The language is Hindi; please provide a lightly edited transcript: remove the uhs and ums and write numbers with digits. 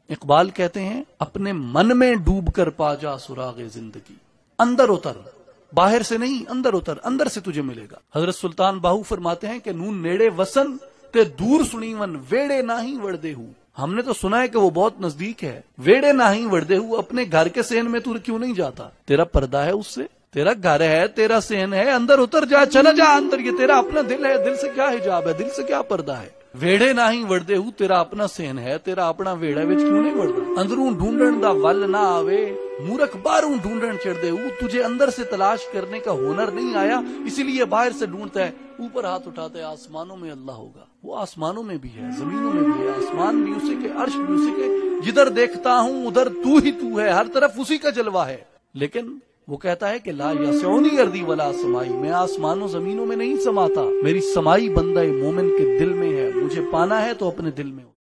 इकबाल कहते हैं, अपने मन में डूब कर पा जा सुरागे जिंदगी। अंदर उतर, बाहर से नहीं, अंदर उतर, अंदर से तुझे मिलेगा। हजरत सुल्तान बाहू फरमाते हैं कि नून नेड़े वसन ते दूर सुनीवन वेड़े ना ही वड़दे हूं। हमने तो सुना है कि वो बहुत नजदीक है, वेड़े ना ही वड़दे हूं। अपने घर के सेहन में तू क्यों नहीं जाता? तेरा पर्दा है उससे, तेरा घर है, तेरा सेहन है, अंदर उतर जा, चला जा अंदर। ये तेरा अपना दिल है, दिल से क्या हिजाब है, दिल से क्या पर्दा है? वेड़े ना ही वड़दे हूं, तेरा अपना सेहन है, तेरा अपना वेड़ा विच क्यों नहीं वड़दा? अंदरू ढूंढण दा वल ना आवे, मूर्ख बाहरों ढूंढण चढ़दे हूं। तुझे अंदर से तलाश करने का हुनर नहीं आया, इसीलिए बाहर से ढूंढता है। ऊपर हाथ उठाते, आसमानों में अल्लाह होगा। वो आसमानों में भी है, जमीनों में भी है। आसमान भी उसी के, अर्श भी उसी के। जिधर देखता हूं उधर तू ही तू है, हर तरफ उसी का जलवा है। लेकिन वो कहता है कि ला यसऊनी अर्दी वला समाई, मैं आसमानों जमीनों में नहीं समाता, मेरी समाई बंदा मोमिन के दिल में है। मुझे पाना है तो अपने दिल में।